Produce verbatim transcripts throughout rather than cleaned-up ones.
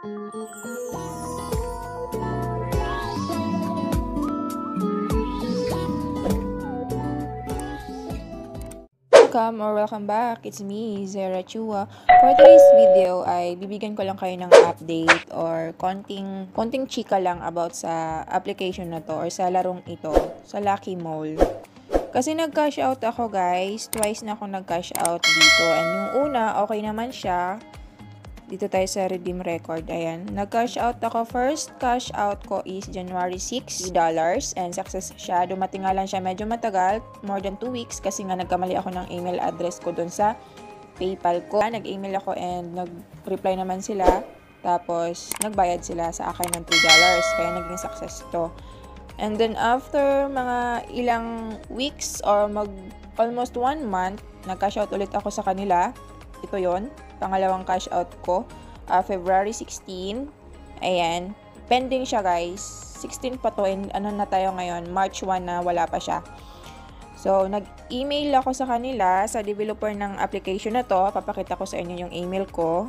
Welcome or welcome back. It's me, Zara Chua. For today's video ay bibigyan ko lang kayo ng update or konting, konting chika lang about sa application na to or sa larong ito, sa Lucky Mall. Kasi nag-cash out ako guys. Twice na ako nag-cash out dito. And yung una, okay naman siya. Dito tayo sa redeem record. Ayan. Nag-cash out ako. First cash out ko is January sixth, three dollars. And success siya. Dumating nga lang siya medyo matagal. More than two weeks. Kasi nga nagkamali ako ng email address ko dun sa PayPal ko. Nag-email ako and nag-reply naman sila. Tapos, nagbayad sila sa akin ng three dollars. Kaya naging success to. And then, after mga ilang weeks or mag almost one month, nag-cash out ulit ako sa kanila. Ito yon pangalawang cash out ko. Uh, February sixteenth. Ayan. Pending siya guys. sixteen pa to. And ano na tayo ngayon? March first na wala pa siya. So, nag-email ako sa kanila, sa developer ng application na to. Papakita ko sa inyo yung email ko.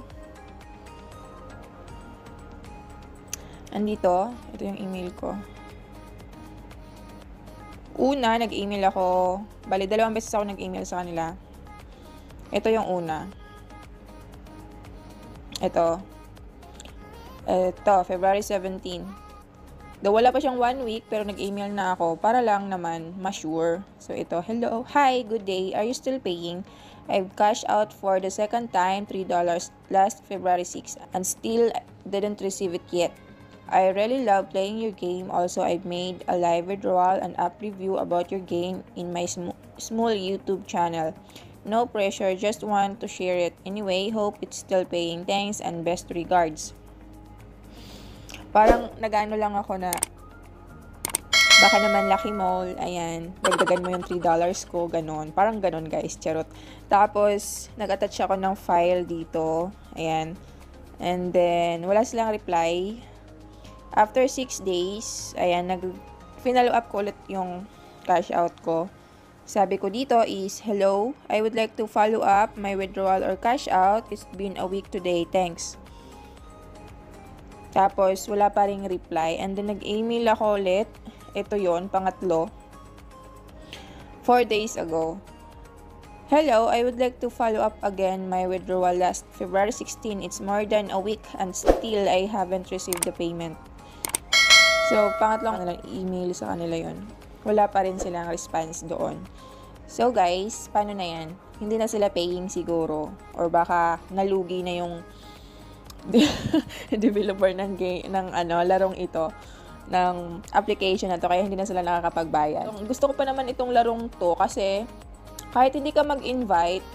Andito. Ito yung email ko. Una, nag-email ako. Bali, dalawang beses ako nag-email sa kanila. Ito yung una. Ito. Ito, February seventeenth. Though wala pa siyang one week, pero nag-email na ako para lang naman ma-sure. So, ito. Hello. Hi, good day. Are you still paying? I've cashed out for the second time, three dollars last February sixth, and still didn't receive it yet. I really love playing your game. Also, I've made a live withdrawal and app review about your game in my sm small YouTube channel. No pressure, just want to share it. Anyway, hope it's still paying. Thanks and best regards. Parang nag-ano lang ako na baka naman Lucky Mall, ayan, dagdagan mo yung three dollars ko, ganon. Parang ganon guys, charot. Tapos, nag-attach ako ng file dito, ayan. And then, wala silang reply. After six days, ayan, nag-follow up ko ulit yung cash out ko. Sabi ko dito is, hello, I would like to follow up my withdrawal or cash out. It's been a week today, thanks. Tapos, wala pa ring reply. And then, nag-email ako ulit. Ito yon pangatlo. Four days ago. Hello, I would like to follow up again my withdrawal last February sixteenth. It's more than a week and still I haven't received the payment. So, pangatlong nilang email sa kanila yon. Wala pa rin silang response doon. So, guys, paano na yan? Hindi na sila paying siguro. Or baka nalugi na yung developer ng, game, ng ano, larong ito, ng application na to. Kaya hindi na sila nakakapagbayad. So, gusto ko pa naman itong larong to kasi kahit hindi ka mag-invite,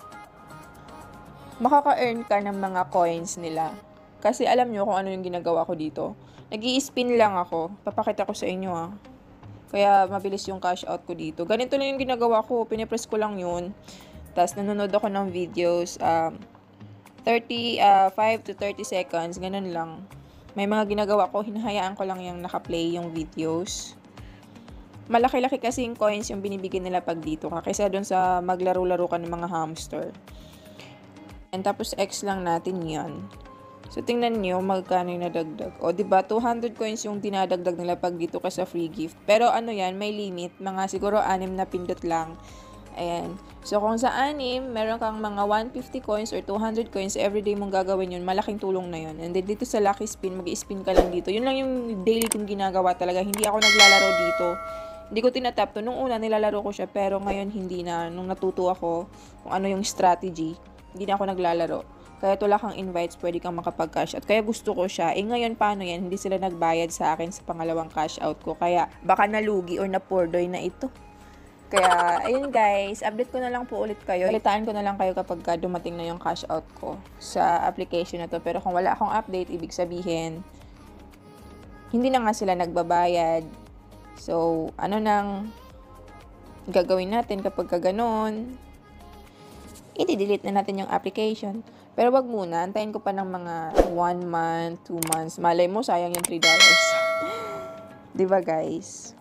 makaka-earn ka ng mga coins nila. Kasi alam nyo kung ano yung ginagawa ko dito. Nag-i-spin lang ako. Papakita ko sa inyo ah. Kaya mabilis yung cash out ko dito. Ganito lang yung ginagawa ko. Pinipress ko lang yun. Tapos nanonood ako ng videos. Um, thirty-five to thirty seconds. Ganun lang. May mga ginagawa ko. Hinahayaan ko lang yung nakaplay yung videos. Malaki-laki kasi yung coins yung binibigyan nila pag dito ka. Kaysa dun sa maglaro-laro ka ng mga hamster. And tapos X lang natin yan. So, tingnan nyo, magkano yung nadagdag. O, diba, two hundred coins yung dinadagdag nila pag dito ka sa free gift. Pero, ano yan, may limit. Mga siguro, anim na pindot lang. Ayan. So, kung sa anim, meron kang mga one hundred fifty coins or two hundred coins, everyday mong gagawin yun, malaking tulong na yun. And then, dito sa Lucky Spin, mag-i-spin ka lang dito. Yun lang yung daily kong ginagawa talaga. Hindi ako naglalaro dito. Hindi ko tinatap to. Nung una, nilalaro ko siya, pero ngayon, hindi na. Nung natuto ako kung ano yung strategy, hindi na ako naglalaro. Kaya wala kang invites, pwede kang makapag-cash out. Kaya gusto ko siya. Eh ngayon, paano yan? Hindi sila nagbayad sa akin sa pangalawang cash out ko. Kaya baka nalugi or napurdoy na ito. Kaya, ayun guys. Update ko na lang po ulit kayo. Balitaan ko na lang kayo kapag dumating na yung cash out ko sa application na to. Pero kung wala akong update, ibig sabihin, hindi na nga sila nagbabayad. So, ano nang gagawin natin kapag ka ganun? I-delete na natin yung application. Pero wag muna, antayin ko pa ng mga one month, two months. Malay mo, sayang yung three dollars. Diba guys?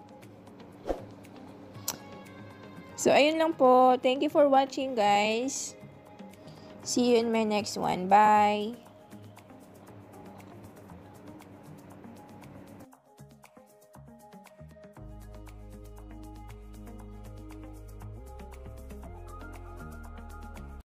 So, ayun lang po. Thank you for watching guys. See you in my next one. Bye!